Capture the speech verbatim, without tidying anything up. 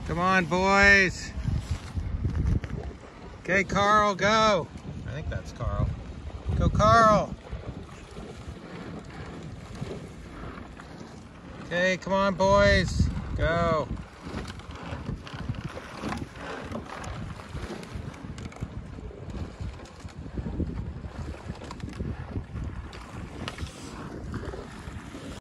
Come on, boys. Okay, Carl, go. I think that's Carl. Go, Carl. Okay, come on, boys. Go.